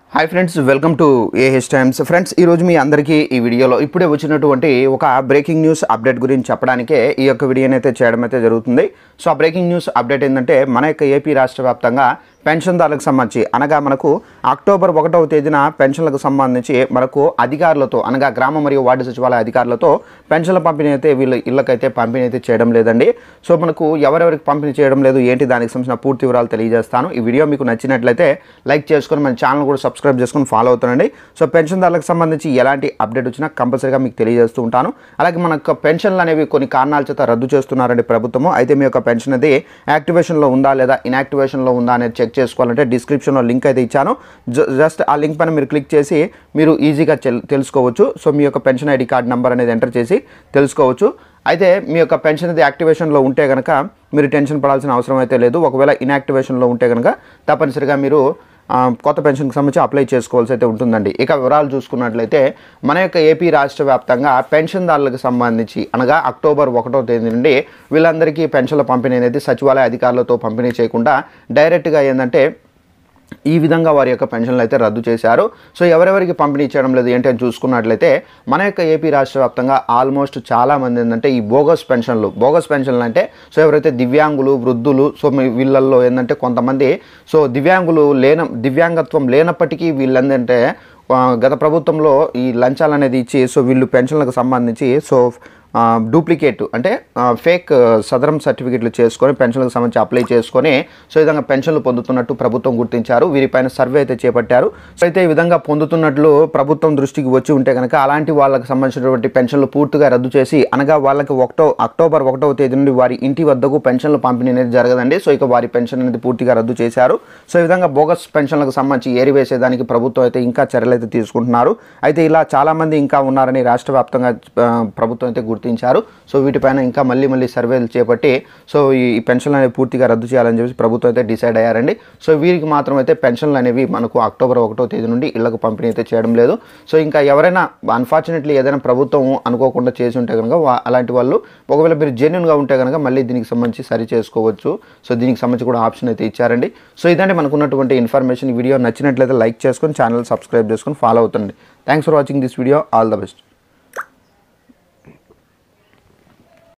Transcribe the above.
High friends welcome to AH times friends मी अंदरिकी ई वीडियोलो इప్పుడే వచ్చినటువంటి ఒక బ్రేకింగ్ న్యూస్ అప్డేట్ గురించి చెప్పడానికే ఈ యొక్క వీడియోని అయితే చేయడం అయితే జరుగుతుంది। సో ఆ బ్రేకింగ్ న్యూస్ అప్డేట్ ఏంటంటే మన యొక్క ఏపీ రాష్ట్ర వ్యాప్తంగా పెన్షన్దారులకు సంబంధించి అనగా మనకు అక్టోబర్ 1వ తేదీన పెన్షన్లకు సంబంధించి మనకు అధికారులతో అనగా గ్రామ మరియు వార్డు సచివాలయ అధికారులతో పెన్షన్ల పంపిణీ అయితే వీళ్ళ ఇళ్ళకైతే పంపిణీ అయితే చేయడం లేదండి। సో మనకు ఎవరెవరికి పంపిణీ చేయడం లేదు ఏంటి దానికి సంబంధించిన పూర్తి వివరాలు తెలియజేస్తాను। ఈ వీడియో మీకు నచ్చినట్లయితే లైక్ చేసుకొని మన ఛానల్ కూడా సబ్స్క్రైబ్ చేసుకొని ఫాలో అవుతానండి। సో పెన్షన్దారులకు సంబంధించి ఎలాంటి అప్డేట్ వచ్చినా కంపల్సరీగా మీకు తెలియజేస్తూ ఉంటాను। అలాగే మనకు పెన్షన్లు అనేవి కొన్ని కారణాల చేత రద్దు చేస్తున్నారండి ప్రభుత్వము। అయితే మీ యొక్క పెన్షన్ అది యాక్టివేషన్లో ఉందా లేదా ఇన్యాక్టివేషన్లో ఉందా అనేది చెక్ చేసుకోవాలంటే డిస్క్రిప్షన్లో లింక్ అయితే ఇచ్చాను। జస్ట్ ఆ లింక్ పైన మీరు క్లిక్ చేసి మీరు ఈజీగా తెలుసుకోవచ్చు। సో మీ యొక్క పెన్షన్ ఐడి కార్డ్ నెంబర్ అనేది ఎంటర్ చేసి తెలుసుకోవచ్చు। అయితే మీ యొక్క పెన్షన్ అది యాక్టివేషన్లో ఉంటే కనుక మీరు టెన్షన్ పడాల్సిన అవసరం అయితే లేదు। ఒకవేళ ఇన్యాక్టివేషన్లో ఉంటే కనుక తప్పనిసరిగా మీరు కొత్త పెన్షన్కి సంబంధించి అప్లై చేసుకోవాల్సి అయితే ఉంటుందండి। ఇక వివరాలు చూసుకున్నట్లయితే మన యొక్క ఏపీ రాష్ట్ర వ్యాప్తంగా పెన్షన్దారులకు సంబంధించి అనగా అక్టోబర్ 1వ తేదీ నుండి వీళ్ళందరికీ పెన్షన్ల పంపిణీ అనేది సచివాలయ అధికారులతో పంపిణీ చేయకుండా డైరెక్ట్గా ఏంటంటే ఈ విధంగా వారి యొక్క పెన్షన్లు అయితే రద్దు చేశారు। సో ఎవరెవరికి పంపిణీ చేయడం లేదు ఏంటి అని చూసుకున్నట్లయితే మన యొక్క ఏపీ రాష్ట్ర వ్యాప్తంగా ఆల్మోస్ట్ చాలామంది ఏంటంటే ఈ బోగస్ పెన్షన్లు అంటే సో ఎవరైతే దివ్యాంగులు వృద్ధులు సో వీళ్ళల్లో ఏంటంటే కొంతమంది సో దివ్యాంగత్వం లేనప్పటికీ వీళ్ళందంటే గత ప్రభుత్వంలో ఈ లంచాలు అనేది ఇచ్చి సో వీళ్ళు పెన్షన్లకు సంబంధించి సో డూప్లికేట్ అంటే ఫేక్ సదరం సర్టిఫికెట్లు చేసుకొని పెన్షన్లకు సంబంధించి అప్లై చేసుకొని సో ఈ విధంగా పెన్షన్లు పొందుతున్నట్టు ప్రభుత్వం గుర్తించారు। వీరిపైన సర్వే అయితే చేపట్టారు। సో అయితే ఈ విధంగా పొందుతున్నట్లు ప్రభుత్వం దృష్టికి వచ్చి ఉంటే కనుక అలాంటి వాళ్ళకి సంబంధించినటువంటి పెన్షన్లు పూర్తిగా రద్దు చేసి అనగా వాళ్ళకి అక్టోబర్ 1వ తేదీ నుండి వారి ఇంటి వద్దకు పెన్షన్లు పంపిణీ అనేది జరగదండి। సో ఇక వారి పెన్షన్ అనేది పూర్తిగా రద్దు చేశారు। సో ఈ విధంగా బోగస్ పెన్షన్లకు సంబంధించి ఏరివేసేదానికి ప్రభుత్వం అయితే ఇంకా చర్యలు అయితే తీసుకుంటున్నారు। అయితే ఇలా చాలామంది ఇంకా ఉన్నారని రాష్ట్ర వ్యాప్తంగా ప్రభుత్వం అయితే గుర్తించారు। సో వీటిపైన ఇంకా మళ్ళీ సర్వేలు చేపట్టి సో ఈ పెన్షన్లు అనేవి పూర్తిగా రద్దు చేయాలని చెప్పి ప్రభుత్వం అయితే డిసైడ్ అయ్యారండి। సో వీరికి మాత్రం అయితే పెన్షన్లు అనేవి మనకు అక్టోబర్ 1వ తేదీ నుండి ఇళ్లకు పంపిణీ అయితే చేయడం లేదు। సో ఇంకా ఎవరైనా అన్ఫార్చునేట్లీ ఏదైనా ప్రభుత్వం అనుకోకుండా చేసి ఉంటే కనుక అలాంటి వాళ్ళు ఒకవేళ మీరు జెన్యున్గా ఉంటే కనుక మళ్ళీ దీనికి సంబంధించి సరి చేసుకోవచ్చు। సో దీనికి సంబంధించి కూడా ఆప్షన్ అయితే ఇచ్చారండి। సో ఇదంటే మనకు ఉన్నటువంటి ఇన్ఫర్మేషన్। వీడియో నచ్చినట్లయితే లైక్ చేసుకొని ఛానల్ సబ్స్క్రైబ్ చేసుకొని ఫాలో అవుతుంది। Thanks for watching this video. All the best.